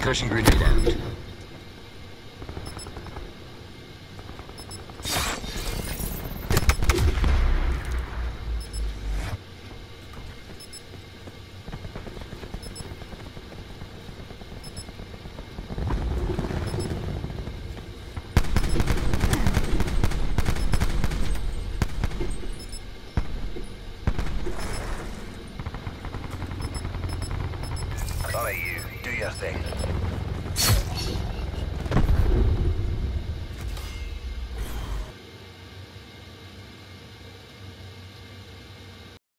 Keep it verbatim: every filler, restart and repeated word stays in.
Concussion grenade out. All right, you. Do your thing.